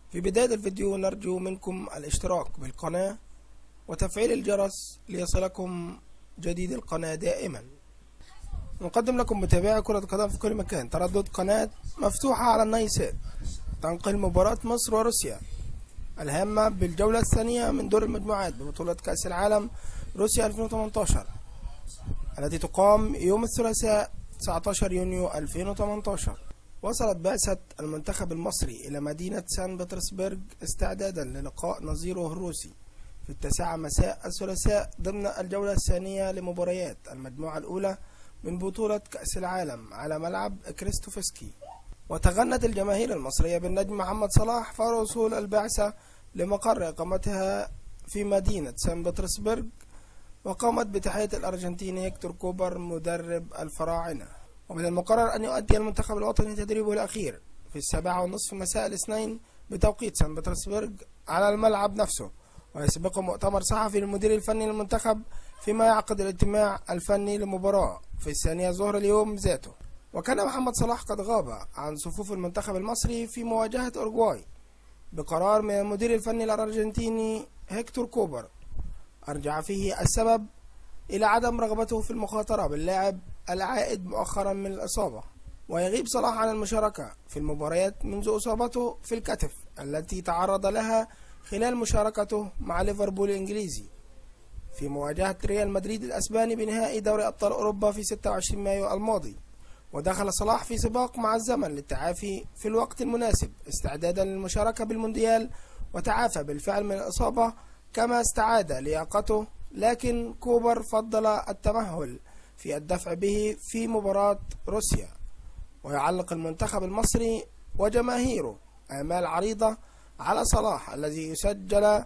في بداية الفيديو نرجو منكم الاشتراك بالقناة وتفعيل الجرس ليصلكم جديد القناة دائما. نقدم لكم متابعي كرة القدم في كل مكان تردد قناة مفتوحة على النايل سات تنقل مباراة مصر وروسيا الهامة بالجولة الثانية من دور المجموعات ببطولة كأس العالم روسيا 2018 التي تقام يوم الثلاثاء 19 يونيو 2018. وصلت بعثة المنتخب المصري إلى مدينة سان بطرسبرغ استعدادا للقاء نظيره الروسي في 9 مساء الثلاثاء ضمن الجولة الثانية لمباريات المجموعة الأولى من بطولة كأس العالم على ملعب كريستوفسكي. وتغنت الجماهير المصرية بالنجم محمد صلاح فور وصول البعثة لمقر إقامتها في مدينة سان بطرسبرغ، وقامت بتحية الأرجنتيني هيكتور كوبر مدرب الفراعنة. ومن المقرر أن يؤدي المنتخب الوطني تدريبه الأخير في 7:30 مساء الاثنين بتوقيت سان بطرسبرغ على الملعب نفسه، ويسبقه مؤتمر صحفي للمدير الفني للمنتخب فيما يعقد الاجتماع الفني للمباراة في 2 ظهر اليوم ذاته. وكان محمد صلاح قد غاب عن صفوف المنتخب المصري في مواجهة أوروغواي بقرار من المدير الفني الأرجنتيني هيكتور كوبر أرجع فيه السبب إلى عدم رغبته في المخاطرة باللاعب العائد مؤخرا من الإصابة. ويغيب صلاح عن المشاركة في المباريات منذ إصابته في الكتف التي تعرض لها خلال مشاركته مع ليفربول الإنجليزي في مواجهة ريال مدريد الأسباني بنهائي دوري أبطال أوروبا في 26 مايو الماضي. ودخل صلاح في سباق مع الزمن للتعافي في الوقت المناسب استعدادا للمشاركة بالمونديال، وتعافى بالفعل من الإصابة كما استعاد لياقته، لكن كوبر فضل التمهل في الدفع به في مباراة روسيا. ويعلق المنتخب المصري وجماهيره آمال عريضة على صلاح الذي يسجل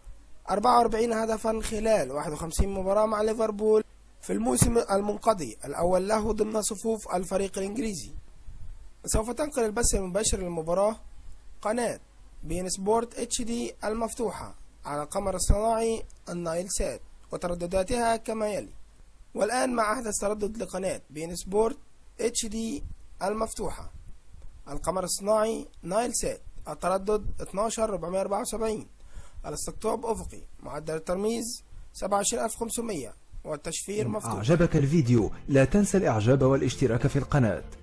44 هدفا خلال 51 مباراة مع ليفربول في الموسم المنقضي الأول له ضمن صفوف الفريق الإنجليزي. سوف تنقل البث المباشر للمباراة قناة بين سبورت HD المفتوحة على القمر الصناعي النايل سات وتردداتها كما يلي. والآن مع أحدث تردد لقناة بين سبورت HD المفتوحة القمر الصناعي نايل سات التردد 12474 الاستقطاب أفقي معدل الترميز 27500 والتشفير مفتوح. أعجبك الفيديو لا تنسى الإعجاب والاشتراك في القناة.